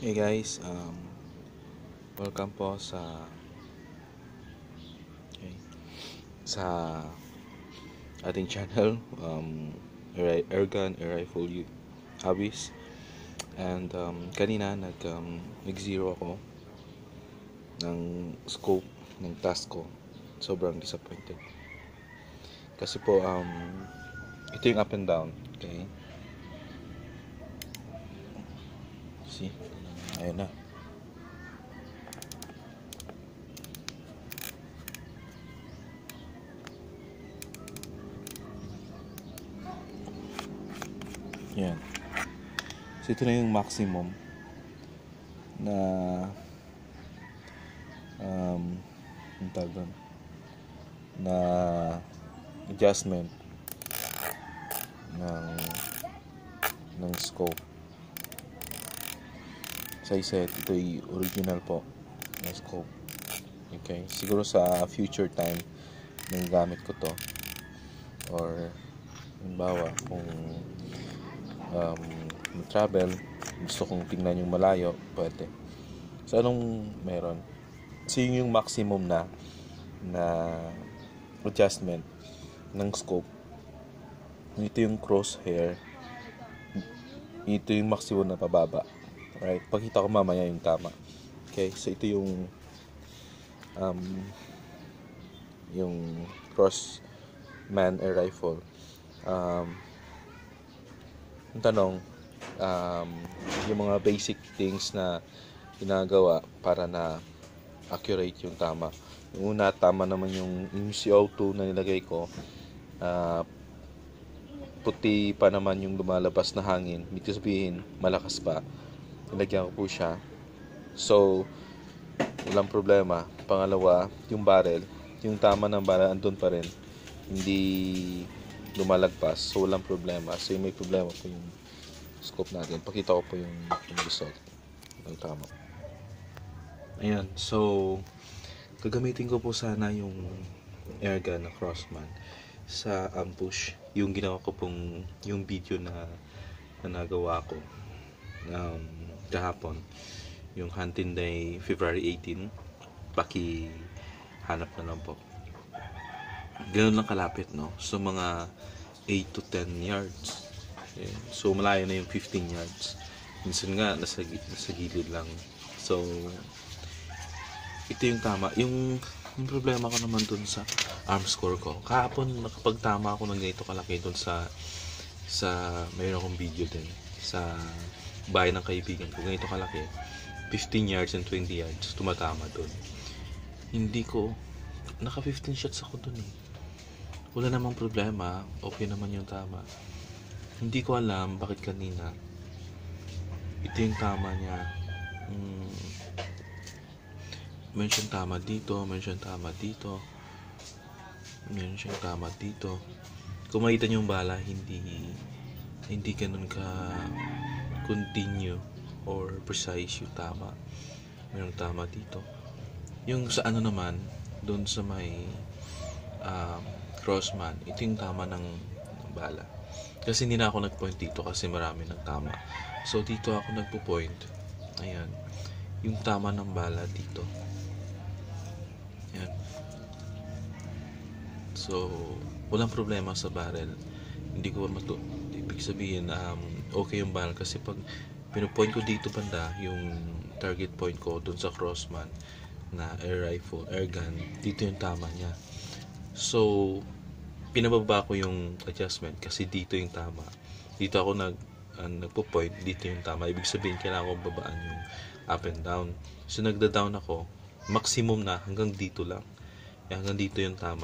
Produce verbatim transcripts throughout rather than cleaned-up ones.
Hey guys, um, welcome po sa okay, sa ating channel, um, Air- Airgun Air Rifle U Hobbies. And um, kanina nag um, nag-zero ako ng scope ng task ko. Sobrang disappointed. Kasi po um, ito yung up and down, okay? See? Ayun na. Yan. So ito na yung maximum na um, yung tawag doon, na adjustment ng ng scope. As I said, ito yung original po ng scope. Okay, siguro sa future time nang gamit ko to, or halimbawa kung um, travel, gusto kong tingnan yung malayo, pwede. So anong meron? So yun yung maximum na na adjustment ng scope. Ito yung crosshair, ito yung maximum na pababa. Right, pakita ko mamaya yung tama. Okay, so ito yung um, yung Crossman Air Rifle. Um, yung tanong, um, yung mga basic things na ginagawa para na accurate yung tama. Yung una, tama naman yung, yung C O two na nilagay ko. Uh, puti pa naman yung lumalabas na hangin. Ibig sabihin, malakas pa. Nilagyan ko po siya. So, walang problema. Pangalawa, yung barrel. Yung tama ng barrel, andun pa rin. Hindi lumalagpas. So, walang problema. So, yung may problema po yung scope natin. Pakita ko po yung, yung result ng tama. Ayan. So, gagamitin ko po sana yung airgun na Crossman sa ambush. Yung ginawa ko pong yung video na, na nagawa ko um, kahapon, yung Hunting Day February eighteen. Paki hanap na lang po. Ganun lang kalapit, no? So mga eight to ten yards. Okay. So malayo na yung fifteen yards. Minsan nga nasa, nasa gilid lang. So ito yung tama. Yung yung problema ko naman dun sa arm score ko. Kahapon nakapagtama ako ng ganito kalaki dun sa sa mayroon akong video din sa bahay ng kaibigan ko. Ganito kalaki. fifteen yards and twenty yards. Tumatama dun. Hindi ko naka fifteen shots ako dun eh. Wala namang problema. Okay naman yung tama. Hindi ko alam bakit kanina ito yung tama niya. Hmm, meron siyang tama dito, meron siyang tama dito, meron siyang tama dito. Kung makita niyo yung bala, hindi hindi ganun ka continue or precise yung tama. Meron tama dito. Yung sa ano naman, doon sa may um, Crossman, ito yung tama ng, ng bala. Kasi hindi na ako nag-point dito kasi marami ng tama. So dito ako nagpo-point. Ayan. Yung tama ng bala dito. Ayan. So, walang problema sa barrel. Hindi ko matu... Ibig sabihin, um, okay yung barrel kasi pag pinupoint ko dito banda, yung target point ko dun sa Crossman na air rifle, air gun, dito yung tama niya. So, pinababa ko yung adjustment kasi dito yung tama. Dito ako nag uh, nagpo-point, dito yung tama. Ibig sabihin, kailangan ko babaan yung up and down. So, nagda-down ako, maximum na hanggang dito lang. Hanggang dito yung tama.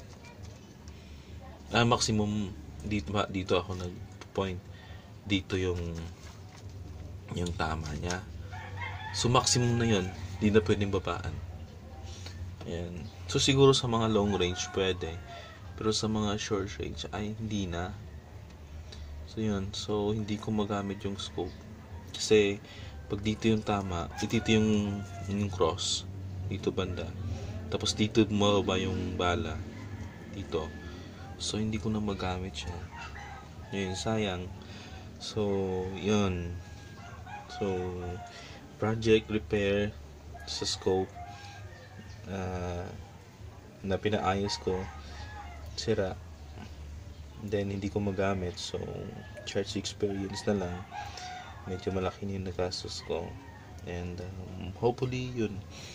Ah, maximum dito dito ako nag-point. Dito yung yung tama niya. So, maximum na yun. Hindi na pwedeng babaan. Ayan. So, siguro sa mga long range, pwede. Pero sa mga short range, ay hindi na. So, yun. So, hindi ko magamit yung scope. Kasi, pag dito yung tama, dito yung, yung cross. Dito banda. Tapos, dito bumaba yung bala. Dito. So, hindi ko na magamit siya. Yun, sayang. So, yun. So, project repair sa scope uh, na pinaayos ko, sira, then hindi ko magamit, so charge experience na lang, medyo malaki na yung nagastos ko. And um, hopefully yun,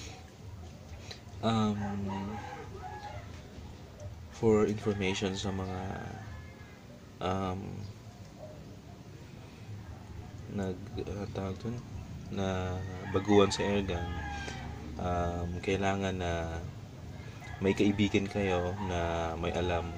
um, for information sa mga um, nag uh, tawag dun, na baguhan sa airgun, um, kailangan na may kaibigan kayo na may alam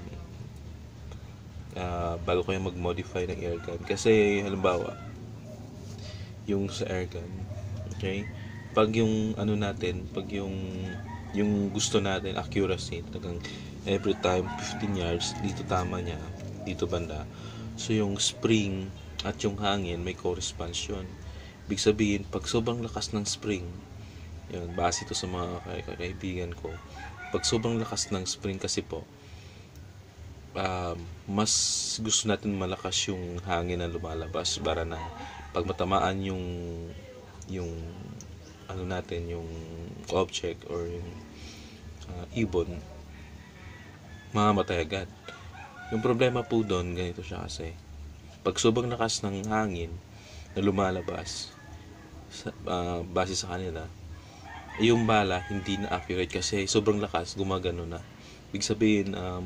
uh, bago kayo mag-modify ng airgun. Kasi halimbawa yung sa airgun, okay, pag yung ano natin, pag yung yung gusto natin accuracy, talagang every time fifteen yards, dito tama niya, dito banda, so yung spring at yung hangin may corresponds yun. Ibig sabihin, pag sobrang lakas ng spring, yun, base ito sa mga kaibigan ko, pag sobrang lakas ng spring kasi po, uh, mas gusto natin malakas yung hangin na lumalabas para na pag matamaan yung yung ano natin, yung object or yung uh, ibon, mamamatay agad. Yung problema po doon, ganito siya kasi, pag sobrang lakas ng hangin na lumalabas sa, uh, base sa kanila, yung bala hindi na accurate kasi sobrang lakas, gumagano na. Ibig sabihin, um,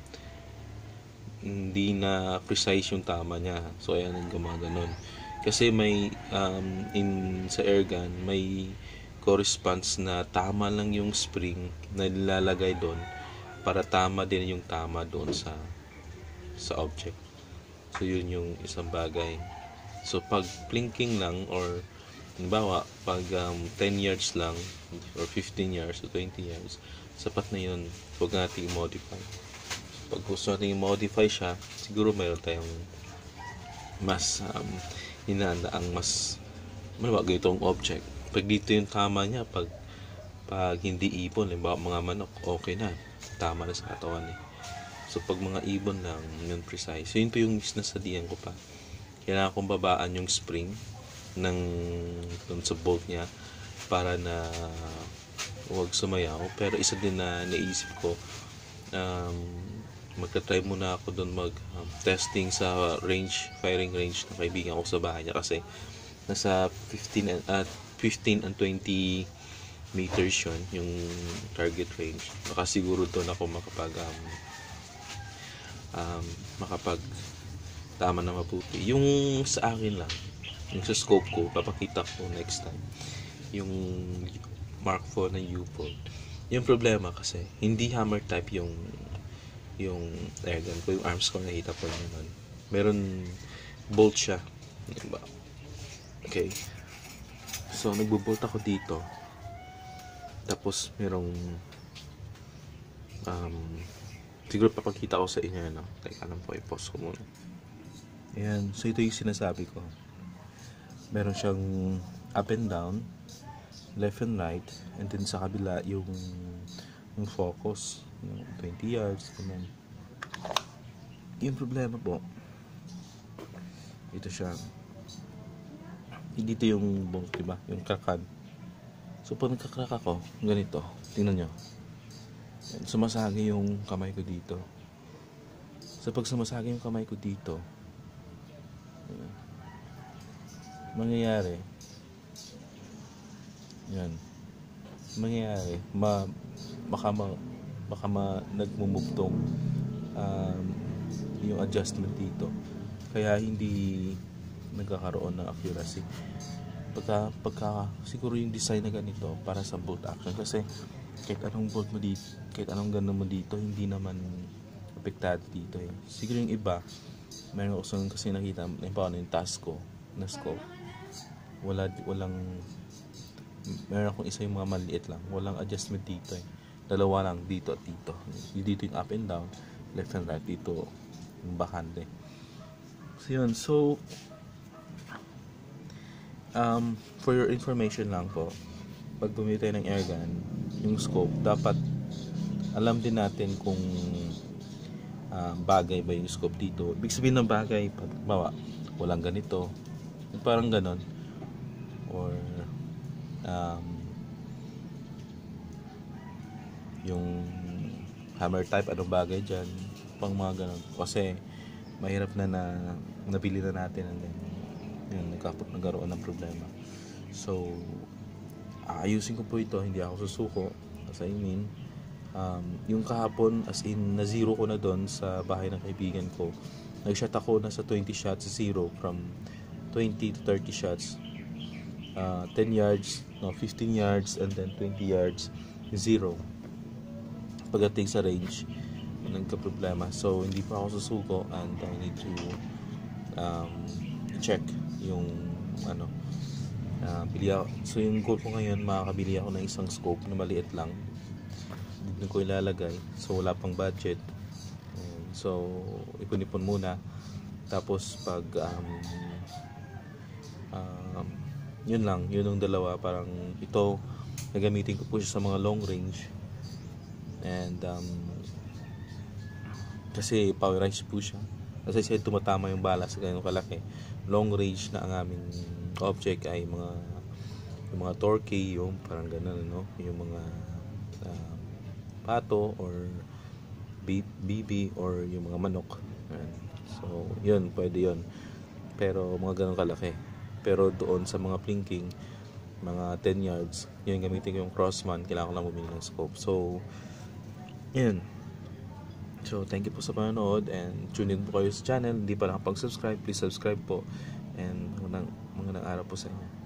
hindi na precise yung tama niya. So ayan, gumaganon. Kasi may um, in sa airgun may corresponds na tama lang yung spring na nilalagay doon para tama din yung tama doon sa sa object. So yun yung isang bagay. So pag blinking lang, or halimbawa pag um, ten yards lang or fifteen yards or twenty yards, sapat na yun. Huwag natin i-modify. Pag gusto natin i-modify siya, siguro mayroon tayong mas um, hinanda ang mas halimbawa ganitong object. Pag dito yung tama niya, pag pag hindi ibon, halimbawa mga manok, okay na, tama na sa katawan eh. So pag mga ibon lang, yun precise. So yun po yung sinasadian ko pa. Kailangan kong babaan yung spring ng dun sa bolt niya para na huwag sumayaw. Pero isa din na naisip ko, um, magka-try muna ako doon mag um, testing sa range, firing range ng kaibigan ko sa bahay niya, kasi nasa fifteen and, uh, fifteen and twenty meters yun yung target range. Baka siguro doon ako makapag um, um, makapag tama na mabuti. Yung sa akin lang, yung sa scope ko, papakita ko next time yung Mark four na U-bolt. Yung problema kasi hindi hammer type yung yung airgun ko, yung arms ko, nakita ko naman meron bolt siya, diba? Okay, so nagbo-bolt ako dito, tapos merong um, siguro papakita ko sa inyo, no? Teka lang po, i-pause ko muna. Ayan, so ito yung sinasabi ko, meron siyang up and down, left and right, and then sa kabila yung yung focus, yung twenty yards, ganun. Yung problema po, ito siya, dito yung bolt, diba? Yung krakan. So pag nagkakrak ako, ganito, tingnan nyo, sumasagi yung kamay ko dito. So pag sumasagi yung kamay ko dito, mangyayari, yan, mangyayari, ma, baka ma, baka ma, nagmumugtong um, yung adjustment dito. Kaya hindi nagkakaroon ng accuracy. Pagka, pagka, siguro yung design na ganito para sa bolt action, kasi kahit anong bolt mo dito, kahit anong gano'n mo dito, hindi naman apektado dito eh. Siguro yung iba, mayroon ako kasi nakita, paano yung task ko, na scope, wala, walang, meron akong isa yung mga maliit lang, walang adjustment dito eh. Dalawa lang, dito at dito. Dito yung up and down, left and right, dito yung bakante. So yun, so um, for your information lang po, pag bumili tayo ng airgun, yung scope, dapat alam din natin kung uh, bagay ba yung scope dito. Ibig sabihin ng bagay, pag bawa, walang ganito, parang ganon, or um, yung hammer type, anong bagay dyan, pang mga ganun. Kasi mahirap na na nabili na natin and then yun, nagkapot nagkaroon ng problema. So aayusin ko po ito, hindi ako susuko. As I mean, um, yung kahapon, as in, na zero ko na doon sa bahay ng kaibigan ko. Nag-shot ako na sa twenty shots, zero, from twenty to thirty shots. Uh, ten yards, no, fifteen yards, and then twenty yards, zero. Pagdating sa range, nagka-problema. So, hindi pa ako susuko and I need to um, check yung ano, uh, bili ako. So, yung goal ko ngayon, makakabili ako ng isang scope na maliit lang. Dito ko ilalagay. So, wala pang budget. And so, ipon-ipon muna. Tapos, pag um, um, yun lang, yun yung dalawa. Parang ito, nagamitin ko po siya sa mga long range. And um, kasi powerized po siya. As I said, tumatama yung bala sa ganyan kalaki. Long range na ang aming object ay mga yung mga torque, yung parang ganun, no? Yung mga uh, pato or B B or yung mga manok. So, yun, pwede yun. Pero mga ganun kalaki. Pero doon sa mga plinking, mga ten yards, yun gamitin ko yung Crossman. Kailangan ko lang bumili ng scope. So, yun. So, thank you po sa panonood and tune in po kayo sa channel. Hindi pa nakapag-subscribe, please subscribe po. And magandang, magandang araw po sa inyo.